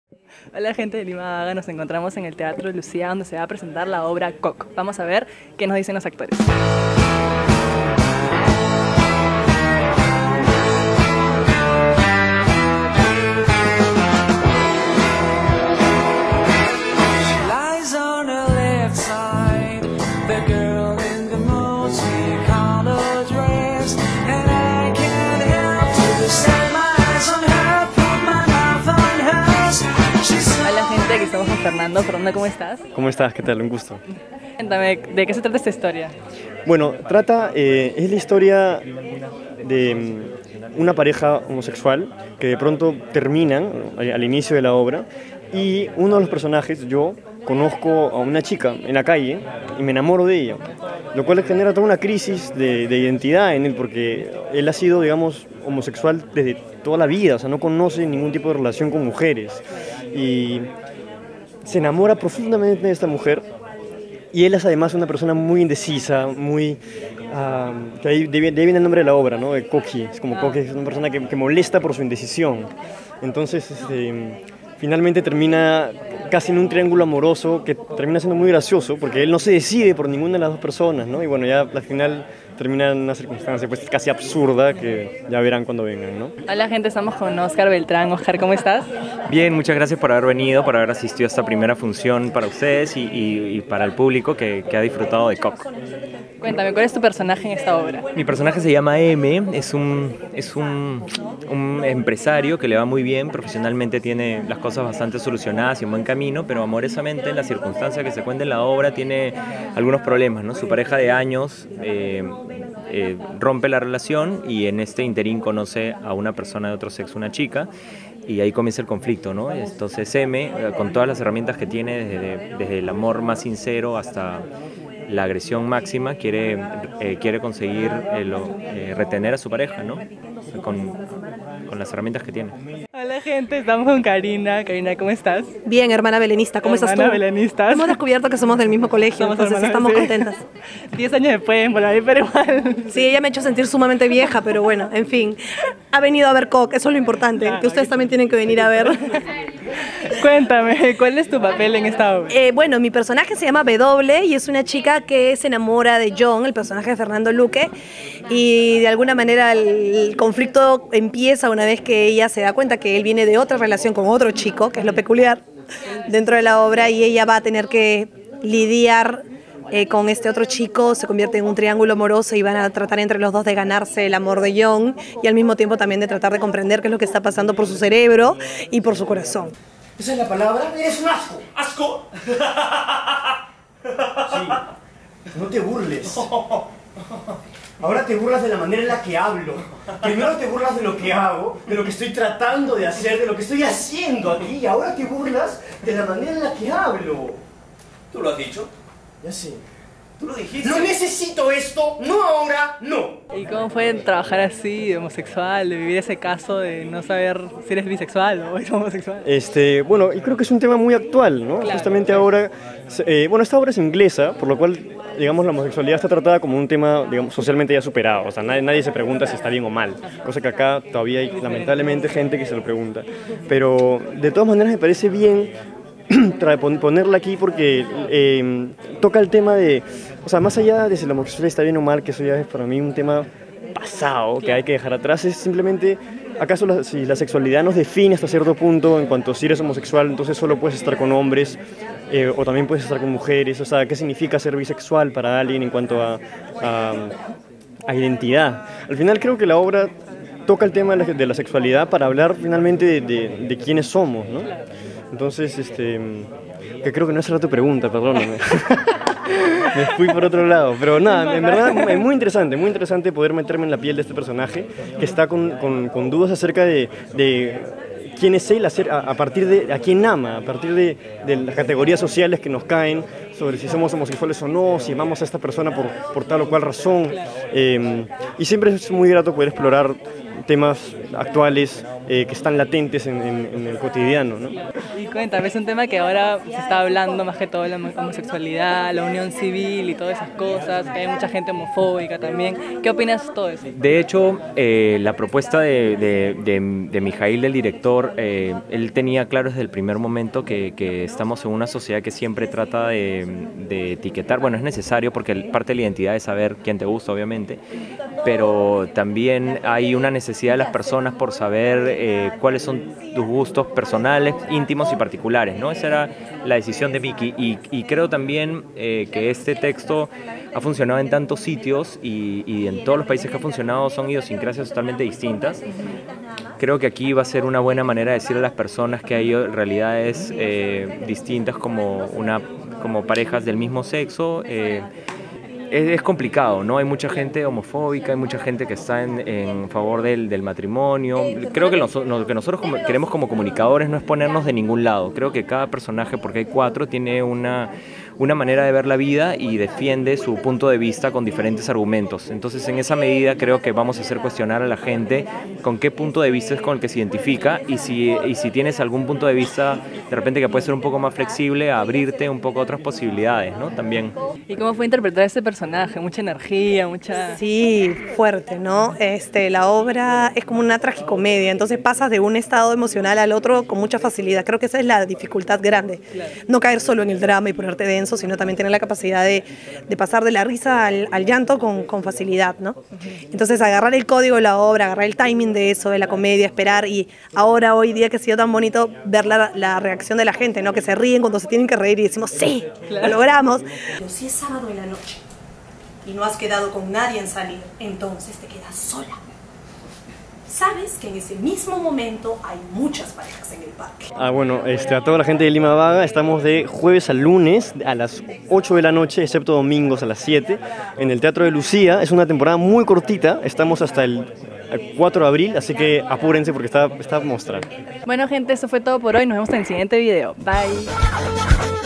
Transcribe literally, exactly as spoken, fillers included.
Hola gente de Lima Haga, nos encontramos en el Teatro Lucía donde se va a presentar la obra Coco. Vamos a ver qué nos dicen los actores. Aquí estamos con Fernando. Fernando, ¿cómo estás? ¿Cómo estás? ¿Qué tal? Un gusto. Cuéntame, ¿de qué se trata esta historia? Bueno, trata, eh, es la historia de um, una pareja homosexual que de pronto terminan al, al inicio de la obra y uno de los personajes, yo, conozco a una chica en la calle y me enamoro de ella, lo cual genera toda una crisis de, de identidad en él porque él ha sido, digamos, homosexual desde toda la vida, o sea, no conoce ningún tipo de relación con mujeres y se enamora profundamente de esta mujer y él es además una persona muy indecisa, muy... Uh, que ahí de, de ahí viene el nombre de la obra, ¿no? De Coqui, es como Coqui, es una persona que, que molesta por su indecisión. Entonces, este, finalmente termina casi en un triángulo amoroso que termina siendo muy gracioso porque él no se decide por ninguna de las dos personas, ¿no? Y bueno, ya al final termina en una circunstancia pues casi absurda que ya verán cuando vengan, ¿no? Hola gente, estamos con Oscar Beltrán. Oscar, ¿cómo estás? Bien, muchas gracias por haber venido, por haber asistido a esta primera función para ustedes y, y, y para el público que, que ha disfrutado de Coco. Cuéntame, ¿cuál es tu personaje en esta obra? Mi personaje se llama M, es un, es un, un empresario que le va muy bien, profesionalmente tiene las cosas bastante solucionadas y en buen camino, pero amorosamente en la circunstancia que se cuenta en la obra tiene algunos problemas, ¿no? Su pareja de años eh, eh, rompe la relación y en este interín conoce a una persona de otro sexo, una chica, y ahí comienza el conflicto, ¿no? Entonces M, con todas las herramientas que tiene, desde, desde el amor más sincero hasta la agresión máxima, quiere, eh, quiere conseguir eh, lo, eh, retener a su pareja, ¿no? Con, con las herramientas que tiene. Hola gente, estamos con Karina. Karina, ¿cómo estás? Bien, hermana belenista, ¿cómo hermana estás tú? Belenista. Hemos descubierto que somos del mismo colegio, somos entonces hermanas, estamos sí. contentas. Diez años después, por ahí, pero igual. Sí, ella me ha hecho sentir sumamente vieja, pero bueno, en fin. Ha venido a ver Coco, eso es lo importante, claro, que ustedes también tienen que venir a ver. Cuéntame, ¿cuál es tu papel en esta obra? Eh, bueno, mi personaje se llama W y es una chica que se enamora de John, el personaje de Fernando Luque, y de alguna manera el conflicto empieza una vez que ella se da cuenta que él viene de otra relación con otro chico, que es lo peculiar dentro de la obra, y ella va a tener que lidiar eh, con este otro chico, se convierte en un triángulo amoroso y van a tratar entre los dos de ganarse el amor de John y al mismo tiempo también de tratar de comprender qué es lo que está pasando por su cerebro y por su corazón. ¿Esa es la palabra? ¡Eres un asco! ¿Asco? Sí, no te burles. Ahora te burlas de la manera en la que hablo. Primero te burlas de lo que hago, de lo que estoy tratando de hacer, de lo que estoy haciendo aquí. Y ahora te burlas de la manera en la que hablo. ¿Tú lo has dicho? Ya sé. ¿Tú lo dijiste? ¡No necesito esto! ¡No ahora! ¡No! ¿Y cómo fue trabajar así, de homosexual, de vivir ese caso de no saber si eres bisexual o eres homosexual? Este, bueno, y creo que es un tema muy actual, ¿no? Claro, justamente claro. Ahora, eh, bueno, esta obra es inglesa, por lo cual, digamos, la homosexualidad está tratada como un tema, digamos, socialmente ya superado. O sea, nadie, nadie se pregunta si está bien o mal, cosa que acá todavía hay, lamentablemente, gente que se lo pregunta. Pero, de todas maneras, me parece bien ponerla aquí porque eh, toca el tema de, o sea, más allá de si la homosexualidad está bien o mal, que eso ya es para mí un tema pasado, que hay que dejar atrás, es simplemente, ¿acaso la, si la sexualidad nos define hasta cierto punto en cuanto a si eres homosexual, entonces solo puedes estar con hombres eh, o también puedes estar con mujeres? O sea, ¿qué significa ser bisexual para alguien en cuanto a, a, a identidad? Al final creo que la obra toca el tema de la, de la sexualidad para hablar finalmente de, de, de quiénes somos, ¿no? Entonces, este, que creo que no esa era tu pregunta, perdóname. Me fui por otro lado, pero nada, en verdad es muy interesante, muy interesante poder meterme en la piel de este personaje que está con, con, con dudas acerca de, de quién es él, a, a partir de a quién ama, a partir de, de las categorías sociales que nos caen sobre si somos homosexuales o no, si amamos a esta persona por, por tal o cual razón. Eh, y siempre es muy grato poder explorar temas actuales eh, que están latentes en, en, en el cotidiano, ¿no? Y cuéntame, es un tema que ahora se está hablando más que todo de la homosexualidad, la unión civil y todas esas cosas, que hay mucha gente homofóbica también. ¿Qué opinas de todo eso? De hecho, eh, la propuesta de, de, de, de Mijail, del director, eh, él tenía claro desde el primer momento que, que estamos en una sociedad que siempre trata de, de etiquetar. Bueno, es necesario porque parte de la identidad es saber quién te gusta, obviamente, pero también hay una necesidad de las personas por saber eh, cuáles son tus gustos personales, íntimos y particulares, ¿no? Esa era la decisión de Miki, y, y creo también eh, que este texto ha funcionado en tantos sitios y, y en todos los países que ha funcionado son idiosincrasias totalmente distintas. Creo que aquí va a ser una buena manera de decirle a las personas que hay realidades eh, distintas como, una, como parejas del mismo sexo. Eh, es, es complicado, ¿no? Hay mucha gente homofóbica, hay mucha gente que está en, en favor del, del matrimonio. Creo que lo, lo que nosotros como, queremos como comunicadores no es ponernos de ningún lado. Creo que cada personaje, porque hay cuatro, tiene una... una manera de ver la vida y defiende su punto de vista con diferentes argumentos. Entonces, en esa medida creo que vamos a hacer cuestionar a la gente con qué punto de vista es con el que se identifica, y si, y si tienes algún punto de vista de repente que puede ser un poco más flexible, a abrirte un poco a otras posibilidades, ¿no? También. ¿Y cómo fue interpretar a ese personaje? Mucha energía, mucha... Sí, fuerte, ¿no? Este, la obra es como una tragicomedia, entonces pasas de un estado emocional al otro con mucha facilidad. Creo que esa es la dificultad grande. No caer solo en el drama y ponerte denso, sino también tener la capacidad de, de pasar de la risa al, al llanto con, con facilidad, ¿no? Entonces agarrar el código de la obra, agarrar el timing de eso, de la comedia, esperar, y ahora, hoy día que ha sido tan bonito ver la, la reacción de la gente, ¿no? Que se ríen cuando se tienen que reír y decimos, ¡sí! Lo logramos. Pero si es sábado en la noche y no has quedado con nadie en salir, entonces te quedas sola. Sabes que en ese mismo momento hay muchas parejas en el parque. Ah, bueno, este, a toda la gente de Lima Vaga, estamos de jueves a lunes a las ocho de la noche, excepto domingos a las siete, en el Teatro de Lucía. Es una temporada muy cortita, estamos hasta el cuatro de abril, así que apúrense porque está, está a mostrar. Bueno, gente, eso fue todo por hoy. Nos vemos en el siguiente video. Bye.